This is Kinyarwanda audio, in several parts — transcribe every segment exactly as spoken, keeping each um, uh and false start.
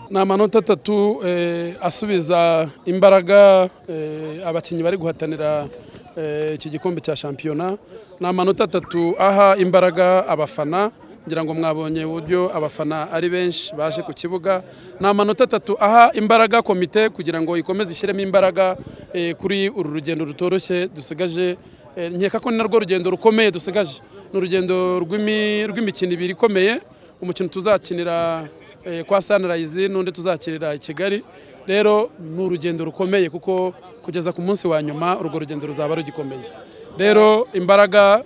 ni amanota atatu asubiza imbaraga abakinnyi bari guhatanira iki gikombe cya shampiyona. Ni amanota atatu aha imbaraga abafana, ngira ngo mwabonye uburyo abafana ari benshi baje ku kibuga. Ni amanota atatu aha imbaraga komite kugira ngo ikomeze ishyiremo imbaraga kuri uru rugendo rutoroshye dusigaje. Nkeka ko ni narwo rugendo rukomeye dusigaje, ni urugendo rw'imikino ibiri ikomeye, umukino tuzakinira kwa Sunrise n'undi tuzakinira i Kigali. Rero ni urugendo rukomeye kuko kugeza ku munsi wa nyuma urwo rugendo ruzaba rugikomeye. Rero imbaraga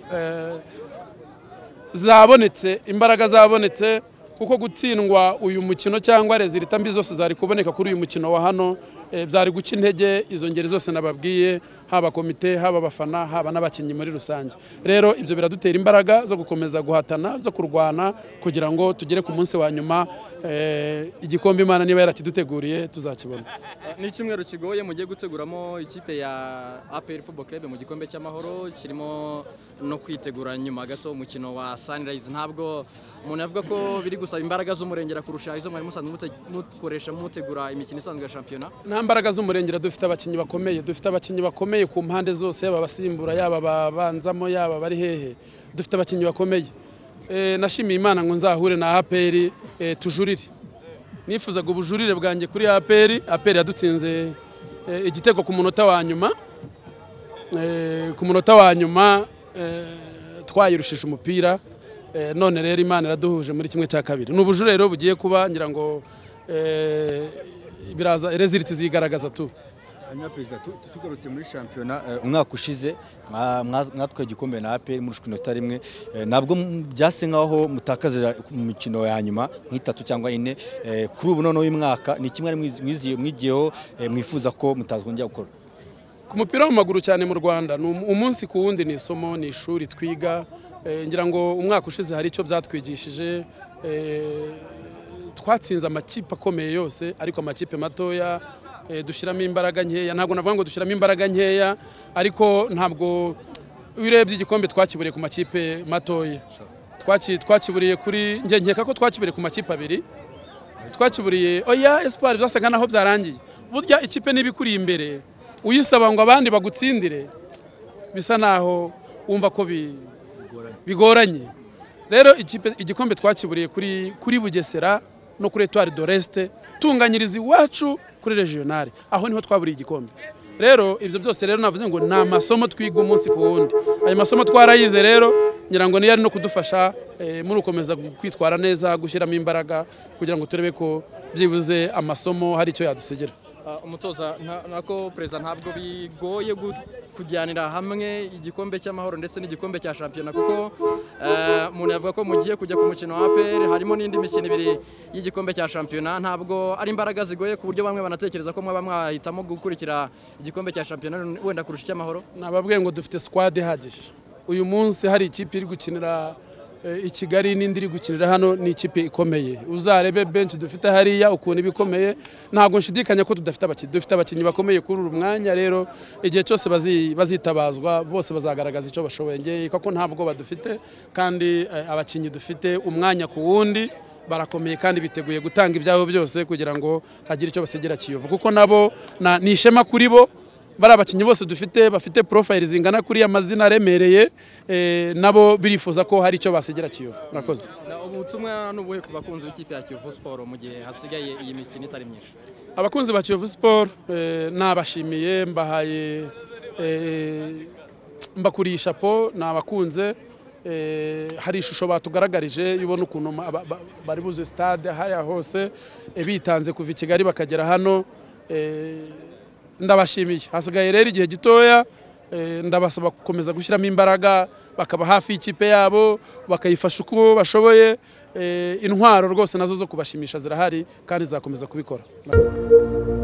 zabonetse imbaraga zabonetse kuko gutsindwa uyu mukino cyangwa resultat mbi zose zari kuboneka kuri uyu mukino wa hano byari guca intege izo ngeri zose nababwiye, haba komite, haba abafana, haba n'abakinnyi muri rusange. Rero ibyo biradutera imbaraga zo gukomeza guhatana, zo kurwana kugira ngo tugere ku munsi wa nyuma igikombe Imana niba yarakiduteguriye tuzakibona. Ni icyumweru kigoye mugiye guteguramo ikipe ya A P R Football Club mu gikombe cy'amahoro, kirimo no kwitegura nyuma gato umukino wa Sunrise. Ntabwo umuntu yavuga ko biri gusaba imbaraga z'umurengera kurusha izo mwari musanzwe mukoresha mutegura imikino isanzwe ya shampiyona. Nta mbaraga z'umurengera, dufite abakinnyi bakomeye, dufite abakinnyi bakomeye ku mpande zose, yaba abasimbura, yaba babanzamo, yaba bari hehe, dufite abakinnyi bakomeye. Nashimiye Imana ngo nzahure na A P R tujurire. Nifuzaga ubujurire bwanjye kuri A P R. A P R yadutsinze igitego ku munota wa nyuma, ku munota wa nyuma twayirushije umupira, none rero Imana iraduhuje muri kimwe cya kabiri. N'ubujurire rero bugiye kuba, ngira ngo biraza resultat zigaragaza tu. Hanyuma Perezida, tugarutse muri shampiyona umwaka ushize mwatwaye igikombe na A P R muri inota rimwe, nabwo byase nkaho mutakaza mu mikino ya nyuma nk'itatu cyangwa ine. Kuri ubu none uyu mwaka ni kimwe mwigiyeho mwifuza ko mutazongera gukora? Ku mupira w'amaguru cyane mu Rwanda umunsi ku wundi ni isomo, ni ishuri twiga. Ngira ngo umwaka ushize hari icyo byatwigishije. Twatsinze amakipe akomeye yose, ariko amakipe matoya dushyiramo imbaraga nkeya. Ntabwo navuga ngo dushyiramo imbaraga nkeya, ariko ntabwo urebye igikombe twakiburiye ku makipe matoya. Twakiburiye kuri nge nkeka ko twakiburiye ku makipe abiri. Twakiburiye oya Espoir, byasaga naho byarangiye. Burya ikipe nibikuri imbere uyisaba ngo abandi bagutsindire, bisa naho wumva ko bigoranye. Rero ikipe igikombe twakiburiye kuri kuri Bugesera no kuri Etoile de l'Est, tunganyiriza iwacu kuri regional, aho niho twaburiye igikombe. Rero ibyo byose rero navuze ngo na masomo twiga umunsi ku wundi. Ayo masomo twarayize rero, ngira ngo niyo ari no kudufasha muri ukomeza kwitwara neza, gushyiramo imbaraga kugira ngo turebe ko byibuze amasomo hari icyo yadusegera. Umutoza nako Perezida, ntabwo bigoye kujyanira hamwe igikombe cy'amahoro ndetse n'igikombe cya shampiyona, kuko umuntu yavuga ko mugiye kujya ku mukino wa A P R harimo n'indi mikino ibiri y'igikombe cya shampiyona. Ntabwo ari imbaraga zigoye ku buryo bamwe banatekereza ko mwaba mwahitamo gukurikira igikombe cya shampiyona wenda kurusha icy'amahoro? Nababwiye ngo dufite squad ihagije. Uyu munsi hari ikipe iri gukinira i Kigali n'indi iri gukinira hano, ni ikipe ikomeye. Uzarebe bench dufite hariya ukuntu ibikomeye, ntabwo nshidikanya ko tudafite abakinnyi, dufite abakinnyi bakomeye kuri uru mwanya. Rero igihe cyose bazitabazwa bose bazagaragaza icyo bashoboye. Ngiye kuko ntabwo badufite, kandi abakinnyi dufite umwanya ku wundi barakomeye kandi biteguye gutanga ibyabo byose kugira ngo hagire icyo basegera Kiyovu, kuko nabo ni ishema kuri bo. Bari abakinnyi bose dufite bafite profile zingana kuri amazina aremereye, nabo birifuza ko hari icyo basegera Kiyovu. Murakoze. Ubutumwa n'ubuhe ku bakunzi b'ikipe ya Kiyovu Sport mu gihe hasigaye iyi mikino itari myinshi? Abakunzi ba Kiyovu Sport nabashimiye, mbahaye mbakuriye ishapo, nabakunze. Hari ishusho batugaragarije, ibona ukuntu bari buze stade hariya hose bitanze kuva i Kigali bakagera hano. Ndabashimiye. Hasigaye rero igihe gitoya, ndabasaba gukomeza gushyiramo imbaraga, bakaba hafi y'ikipe yabo, bakayifasha uko bashoboye. Intwaro rwose nazo zo kubashimisha zirahari kandi zakomeza kubikora.